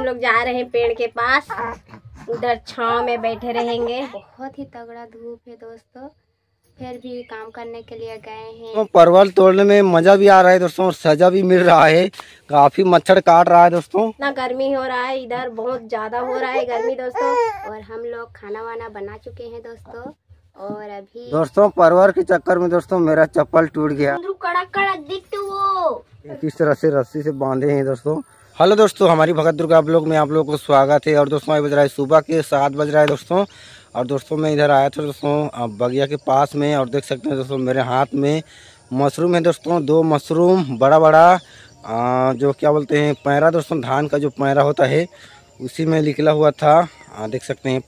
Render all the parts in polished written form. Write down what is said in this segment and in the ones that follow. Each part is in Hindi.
हम लोग जा रहे हैं पेड़ के पास, उधर छांव में बैठे रहेंगे। बहुत ही तगड़ा धूप है दोस्तों, फिर भी काम करने के लिए गए हैं। तो परवल तोड़ने में मजा भी आ रहा है दोस्तों, और सजा भी मिल रहा है। काफी मच्छर काट रहा है दोस्तों, इतना गर्मी हो रहा है, इधर बहुत ज्यादा हो रहा है गर्मी दोस्तों। और हम लोग खाना वाना बना चुके हैं दोस्तों, और अभी दोस्तों परवल के चक्कर में दोस्तों मेरा चप्पल टूट गया। कड़क कड़क दिखते वो किस तरह से रस्सी से बांधे हैं दोस्तों। हेलो दोस्तों, हमारी भगत दुर्गा ब्लॉग में आप लोगों को स्वागत है। और दोस्तों अभी बज रहा है सुबह के 7 बज रहा है दोस्तों। और दोस्तों मैं इधर आया था दोस्तों बगिया के पास में, और देख सकते हैं दोस्तों मेरे हाथ में मशरूम है दोस्तों। 2 मशरूम बड़ा बड़ा जो क्या बोलते हैं पैरा दोस्तों, धान का जो पैरा होता है उसी में निकला हुआ था। देख सकते हैं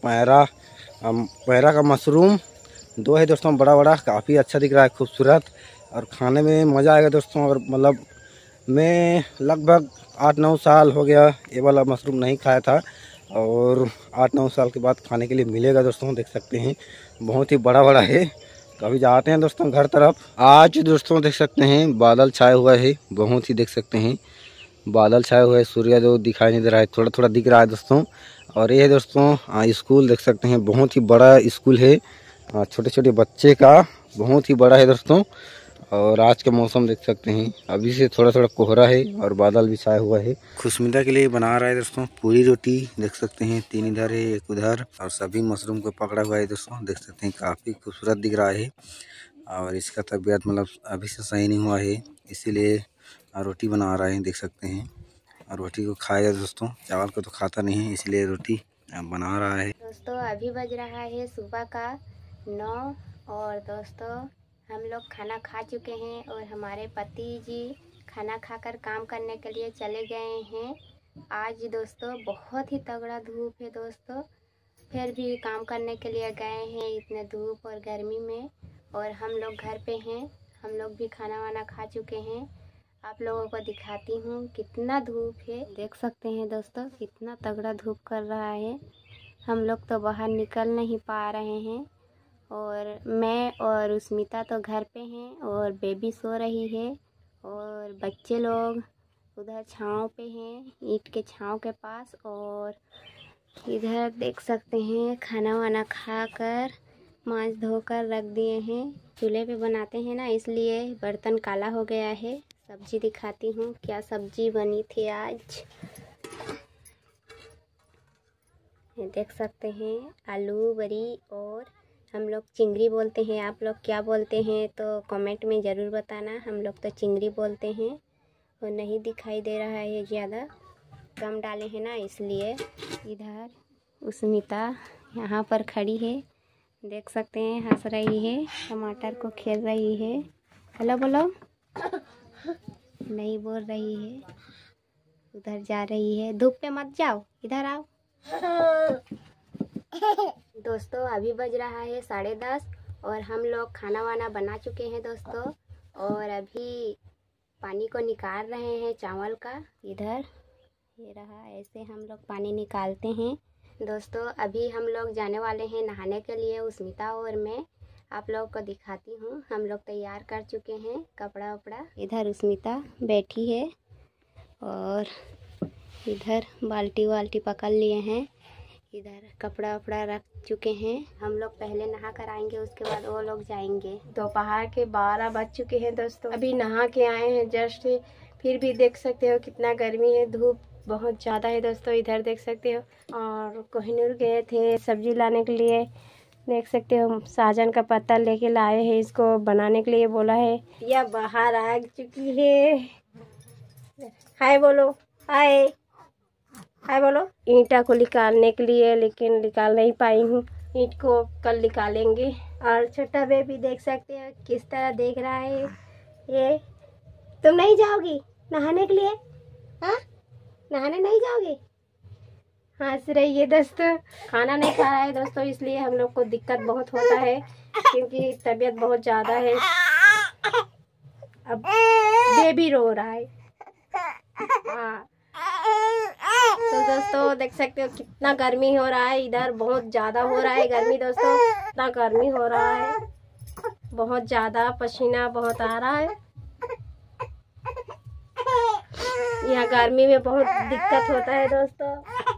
पैरा का मशरूम 2 है दोस्तों, बड़ा बड़ा, काफ़ी अच्छा दिख रहा है, खूबसूरत, और खाने में मज़ा आएगा दोस्तों। और मतलब मैं लगभग 8-9 साल हो गया ये वाला मशरूम नहीं खाया था, और 8-9 साल के बाद खाने के लिए मिलेगा दोस्तों। देख सकते हैं बहुत ही बड़ा बड़ा है। कभी जाते हैं दोस्तों घर तरफ। आज दोस्तों देख सकते हैं बादल छाया हुआ है, बहुत ही देख सकते हैं बादल छाया हुआ है। सूर्य जो दिखाई नहीं दे रहा है, थोड़ा थोड़ा दिख रहा है दोस्तों। और ये है दोस्तों स्कूल देख सकते हैं, बहुत ही बड़ा स्कूल है, छोटे छोटे बच्चे का, बहुत ही बड़ा है दोस्तों। और आज का मौसम देख सकते हैं, अभी से थोड़ा थोड़ा कोहरा है और बादल भी छाया हुआ है। खुशमिदा के लिए बना रहा है दोस्तों पूरी रोटी, देख सकते हैं 3 इधर है 1 उधर, और सभी मशरूम को पकड़ा हुआ है दोस्तों। देख सकते हैं काफ़ी खूबसूरत दिख रहा है, और इसका तबीयत मतलब अभी से सही नहीं हुआ है, इसीलिए रोटी बना रहा है, देख सकते हैं। और रोटी को खाएगा दोस्तों, चावल को तो खाता नहीं है, इसलिए रोटी बना रहा है दोस्तों। अभी बज रहा है सुबह का 9, और दोस्तों हम लोग खाना खा चुके हैं, और हमारे पति जी खाना खाकर काम करने के लिए चले गए हैं। आज दोस्तों बहुत ही तगड़ा धूप है दोस्तों, फिर भी काम करने के लिए गए हैं इतने धूप और गर्मी में। और हम लोग घर पे हैं, हम लोग भी खाना वाना खा चुके हैं। आप लोगों को दिखाती हूँ कितना धूप है, देख सकते हैं दोस्तों कितना तगड़ा धूप कर रहा है। हम लोग तो बाहर निकल नहीं पा रहे हैं, और मैं और उस्मिता तो घर पे हैं, और बेबी सो रही है, और बच्चे लोग उधर छांव पे हैं, ईंट के छांव के पास। और इधर देख सकते हैं खाना वाना खाकर मांज धोकर रख दिए हैं। चूल्हे पे बनाते हैं ना, इसलिए बर्तन काला हो गया है। सब्जी दिखाती हूँ क्या सब्जी बनी थी आज। ये देख सकते हैं आलू बड़ी, और हम लोग चिंगरी बोलते हैं, आप लोग क्या बोलते हैं तो कमेंट में ज़रूर बताना। हम लोग तो चिंगरी बोलते हैं, और नहीं दिखाई दे रहा है ज़्यादा, कम डाले हैं ना इसलिए। इधर उस्मिता यहाँ पर खड़ी है, देख सकते हैं हंस रही है, टमाटर को खेल रही है। हेलो बोलो, नहीं बोल रही है, उधर जा रही है। धूप पे मत जाओ, इधर आओ। दोस्तों अभी बज रहा है 10:30, और हम लोग खाना वाना बना चुके हैं दोस्तों, और अभी पानी को निकाल रहे हैं चावल का। इधर ये रहा, ऐसे हम लोग पानी निकालते हैं दोस्तों। अभी हम लोग जाने वाले हैं नहाने के लिए, उस्मिता और मैं। आप लोगों को दिखाती हूँ, हम लोग तैयार कर चुके हैं कपड़ा वपड़ा। इधर उस्मिता बैठी है, और इधर बाल्टी वाल्टी पकड़ लिए हैं, इधर कपड़ा वपड़ा रख चुके हैं। हम लोग पहले नहा कर आएंगे, उसके बाद वो लोग जाएंगे। दोपहर के 12 बज चुके हैं दोस्तों, अभी नहा के आए हैं जस्ट। फिर भी देख सकते हो कितना गर्मी है, धूप बहुत ज़्यादा है दोस्तों। इधर देख सकते हो, और कोहिनूर गए थे सब्जी लाने के लिए, देख सकते हो सहजन का पत्ता लेके लाए हैं, इसको बनाने के लिए बोला है। यह बाहर आ चुकी है, हाय बोलो, हाय हाय बोलो। ईंटा को निकालने के लिए, लेकिन निकाल नहीं पाई हूँ, ईंट को कल निकालेंगे। और छोटा बेबी देख सकते हो किस तरह देख रहा है। ये तुम नहीं जाओगी नहाने के लिए? हाँ, नहाने नहीं जाओगी? हंस रही है दोस्तों। खाना नहीं खा रहा है दोस्तों, इसलिए हम लोग को दिक्कत बहुत होता है, क्योंकि तबीयत बहुत ज़्यादा है। अब बेबी रो रहा है। हाँ तो दोस्तों देख सकते हो कितना गर्मी हो रहा है, इधर बहुत ज़्यादा हो रहा है गर्मी दोस्तों। इतना गर्मी हो रहा है, बहुत ज़्यादा पसीना बहुत आ रहा है। यहाँ गर्मी में बहुत दिक्कत होता है दोस्तों।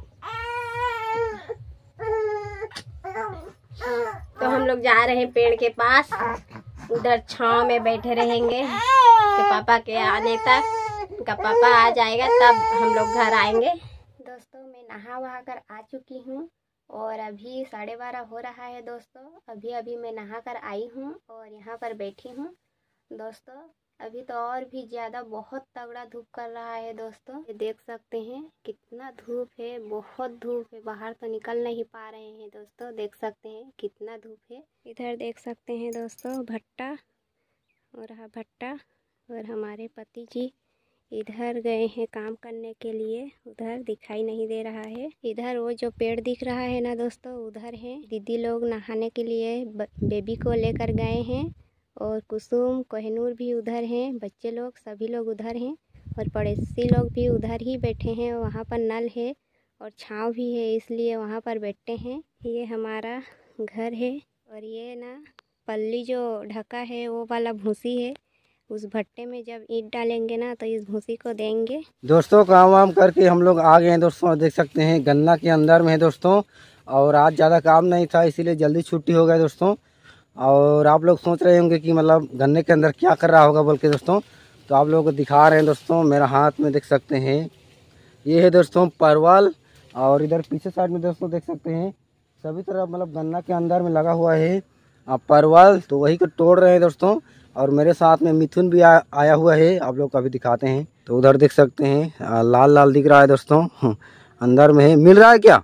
तो हम लोग जा रहे हैं पेड़ के पास, उधर छांव में बैठे रहेंगे कि पापा के आने तक। का पापा आ जाएगा तब हम लोग घर आएंगे। दोस्तों मैं नहा वहा कर आ चुकी हूँ और अभी 12:30 हो रहा है दोस्तों। अभी मैं नहा कर आई हूँ और यहाँ पर बैठी हूँ दोस्तों। अभी तो और भी ज़्यादा बहुत तगड़ा धूप कर रहा है दोस्तों। ये देख सकते हैं कितना धूप है, बहुत धूप है। बाहर तो निकल नहीं पा रहे हैं दोस्तों। देख सकते हैं कितना धूप है। इधर देख सकते हैं दोस्तों भट्टा, और रहा भट्टा, और हमारे पति जी इधर गए हैं काम करने के लिए। उधर दिखाई नहीं दे रहा है। इधर वो जो पेड़ दिख रहा है ना दोस्तों, उधर है। दीदी लोग नहाने के लिए बेबी को लेकर गए हैं, और कुसुम कोहिनूर भी उधर हैं। बच्चे लोग सभी लोग उधर हैं, और पड़ोसी लोग भी उधर ही बैठे हैं। वहाँ पर नल है और छाँव भी है, इसलिए वहाँ पर बैठते हैं। ये हमारा घर है, और ये ना पल्ली जो ढका है वो वाला भूसी है। उस भट्टे में जब ईंट डालेंगे ना तो इस भूसी को देंगे। दोस्तों काम वाम करके हम लोग आ गए हैं दोस्तों। देख सकते हैं गन्ना के अंदर में है दोस्तों, और आज ज़्यादा काम नहीं था इसीलिए जल्दी छुट्टी हो गया दोस्तों। और आप लोग सोच रहे होंगे कि मतलब गन्ने के अंदर क्या कर रहा होगा बोल के दोस्तों, तो आप लोगों को दिखा रहे हैं दोस्तों। मेरा हाथ में देख सकते हैं ये है दोस्तों परवल, और इधर पीछे साइड में दोस्तों देख सकते हैं सभी तरफ मतलब गन्ना के अंदर में लगा हुआ है परवल। तो वही को तोड़ रहे हैं दोस्तों। और मेरे साथ में मिथुन भी आया हुआ है, आप लोग का भी दिखाते हैं। तो उधर देख सकते हैं लाल लाल दिख रहा है दोस्तों, अंदर में है। मिल रहा है क्या?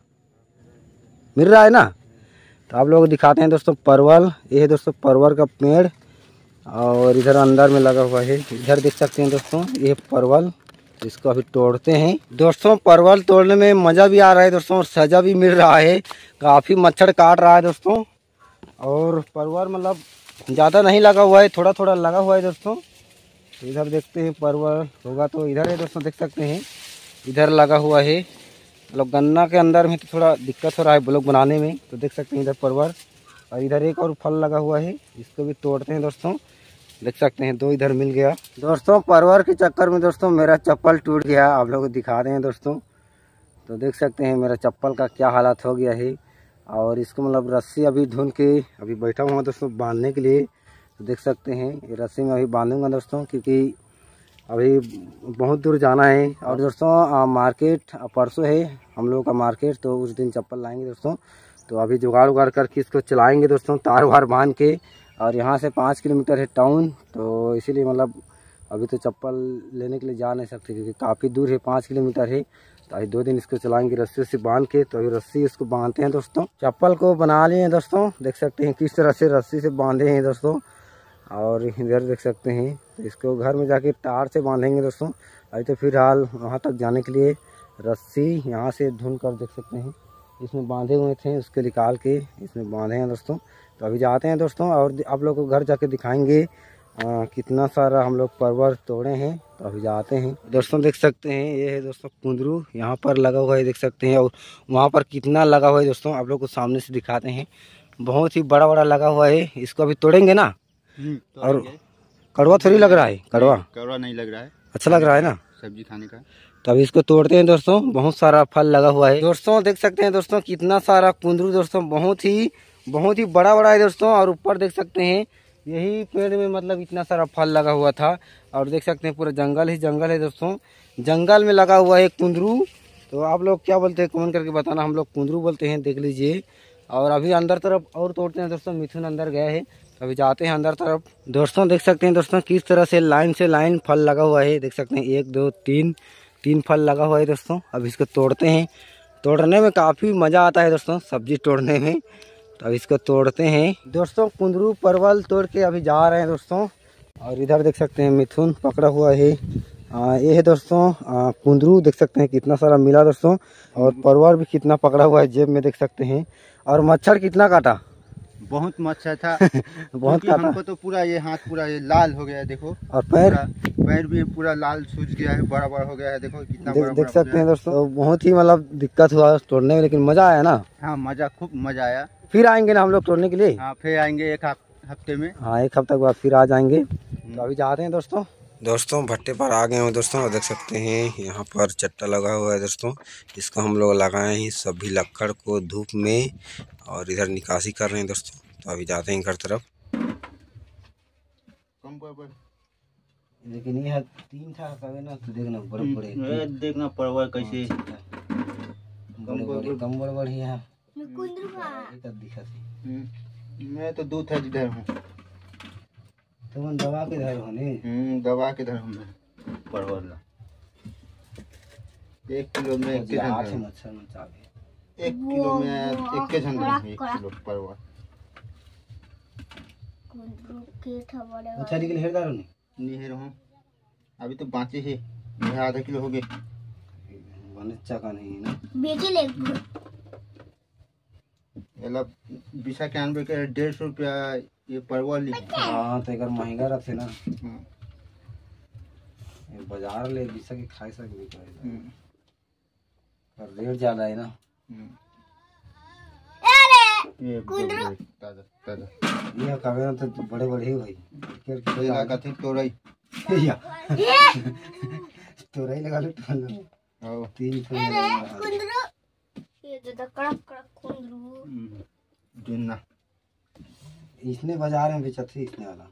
मिल रहा है ना? तो आप लोग को दिखाते हैं दोस्तों परवल। ये है दोस्तों परवल का पेड़, और इधर अंदर में लगा हुआ है। इधर देख सकते हैं दोस्तों ये परवल, इसको अभी तोड़ते हैं दोस्तों। परवल तोड़ने में मज़ा भी आ रहा है दोस्तों, और सजा भी मिल रहा है। काफ़ी मच्छर काट रहा है दोस्तों, और परवल मतलब ज़्यादा नहीं लगा हुआ है, थोड़ा थोड़ा लगा हुआ है दोस्तों। तो इधर देखते हैं परवल होगा तो इधर है दोस्तों, देख सकते हैं इधर लगा हुआ है। मतलब गन्ना के अंदर में तो थोड़ा दिक्कत हो रहा है ब्लॉक बनाने में। तो देख सकते हैं इधर परवल, और इधर एक और फल लगा हुआ है, इसको भी तोड़ते हैं दोस्तों। देख सकते हैं 2 इधर मिल गया दोस्तों। परवल के चक्कर में दोस्तों मेरा चप्पल टूट गया, आप लोग को दिखा रहे हैं दोस्तों। तो देख सकते हैं मेरा चप्पल का क्या हालत हो गया है, और इसको मतलब रस्सी अभी ढूंढ के अभी बैठा हुआ दोस्तों बांधने के लिए। तो देख सकते हैं ये रस्सी में अभी बांधूंगा दोस्तों, क्योंकि अभी बहुत दूर जाना है। और दोस्तों मार्केट परसों है हम लोगों का मार्केट, तो उस दिन चप्पल लाएंगे दोस्तों। तो अभी जुगाड़ उगाड़ करके इसको चलाएंगे दोस्तों, तार वार बांध के। और यहाँ से 5 किलोमीटर है टाउन, तो इसीलिए मतलब अभी तो चप्पल लेने के लिए जा नहीं सकते, क्योंकि काफ़ी दूर है, 5 किलोमीटर है। तो अभी 2 दिन इसको चलाएंगे रस्सी से बांध के। तो अभी रस्सी इसको बांधते हैं दोस्तों। चप्पल को बना लिए हैं दोस्तों, देख सकते हैं किस तरह से रस्सी से बांधे हैं दोस्तों। और इधर देख सकते हैं, तो इसको घर में जाके तार से बांधेंगे दोस्तों। अभी तो फिलहाल वहाँ तक जाने के लिए रस्सी यहाँ से ढूंढ कर देख सकते हैं इसमें बांधे हुए थे, उसके निकाल के इसमें बांधे हैं दोस्तों। तो अभी जाते हैं दोस्तों, और आप लोग को घर जाके दिखाएंगे कितना सारा हम लोग परवल तोड़े हैं। तो अभी जाते हैं दोस्तों। देख सकते हैं ये है दोस्तों कुंदरू, यहाँ पर लगा हुआ है देख सकते हैं, और वहाँ पर कितना लगा हुआ है दोस्तों, आप लोग को सामने से दिखाते हैं। बहुत ही बड़ा बड़ा लगा हुआ है, इसको अभी तोड़ेंगे ना। और कड़वा थोड़ी लग रहा है, कड़वा नहीं लग रहा है, अच्छा लग रहा है ना सब्जी खाने का। तो अभी इसको तोड़ते हैं दोस्तों। बहुत सारा फल लगा हुआ है दोस्तों, देख सकते हैं दोस्तों कितना सारा कुंदरू दोस्तों, बहुत ही बड़ा बड़ा है दोस्तों। और ऊपर देख सकते हैं यही पेड़ में मतलब इतना सारा फल लगा हुआ था। और देख सकते हैं पूरा जंगल ही जंगल है दोस्तों, जंगल में लगा हुआ है कुंदरू। तो आप लोग क्या बोलते हैं कमेंट करके बताना, हम लोग कुंदरू बोलते हैं, देख लीजिए। और अभी अंदर तरफ और तोड़ते हैं दोस्तों, मिथुन अंदर गया है, तो अभी जाते हैं अंदर तरफ दोस्तों। देख सकते हैं दोस्तों किस तरह से लाइन फल लगा हुआ है, देख सकते हैं 1 2 3 फल लगा हुआ है दोस्तों। अब इसको तोड़ते हैं, तोड़ने में काफ़ी मज़ा आता है दोस्तों, सब्जी तोड़ने में। तो अब इसको तोड़ते हैं दोस्तों। कुंदरू परवल तोड़ के अभी जा रहे हैं दोस्तों। और इधर देख सकते हैं मिथुन पकड़ा हुआ है, ये है दोस्तों कुंदरू, देख सकते हैं कितना सारा मिला दोस्तों। और परवल भी कितना पकड़ा हुआ है जेब में, देख सकते हैं। और मच्छर कितना काटा, बहुत मच्छर था बहुत काटा। हमको तो पूरा ये हाथ पूरा ये लाल हो गया है देखो, और पैर भी पूरा लाल सूज गया है, बड़ा बड़ा हो गया है देखो कितना बड़ा देख सकते हैं दोस्तों। बहुत ही मतलब दिक्कत हुआ तोड़ने में, लेकिन मजा आया ना। हाँ मजा, खूब मजा आया। फिर आएंगे ना हम लोग तोड़ने के लिए। हाँ फिर आएंगे 1 हफ्ते में। हाँ 1 हफ्ते के बाद फिर आ जाएंगे। तो अभी जाते हैं दोस्तों, दोस्तों भट्टे पर आ गए हैं दोस्तों, और देख सकते हैं यहाँ पर चट्टा लगा हुआ है दोस्तों। इसको हम लोग लगाए हैं सभी लक्कड़ को धूप में, और इधर निकासी कर रहे हैं दोस्तों। तो अभी जाते हैं घर तरफ। लेकिन यह 3 था ना, तो देखना बड़े देखना परवल कैसे कम बड़े है। मैं तो दूध है जिधर हूँ, तो दवा के धर होने दवा के धर हूँ परवल 1 किलो में 1 किलो में 1 किलो परवल। अच्छा निकल हेरदार होने नहीं है रहूँ अभी तो बाँचे है, यह आधा किलो हो गए। का नहीं ना बेचे ले बिसा के आनबे के 150 रुपया ये परवल ली। हाँ तो अगर महंगा रखे ना बाजार ले बिसा के खाए सकते पर रेट ज्यादा है ना। ये ताजा ताजा ये कवे ना तो बड़े बड़े ही भाई कथी तोरई या तोरई लगा लो 3 कुंदरू ये जो कड़क कड़क कुंदरू जुन्ना इसने बाजार में बेचा थी इसने वाला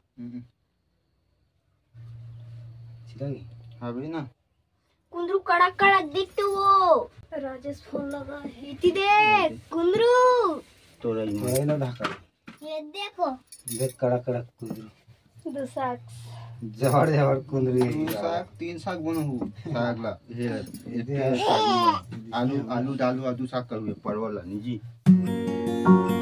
चिरागी अभी ना कुंदरू कड़क कड़क दिखते वो राजेश फोन लगा है इति देख कुंदरू तोरई ना ढाका ये देखो देख कड़क कड़क कुंदरू दो साग जहर जहर कुंदरू 3 साग बनो हूँ साग ला आलू आलू डालू आदू साग करूँ परवल ला निजी।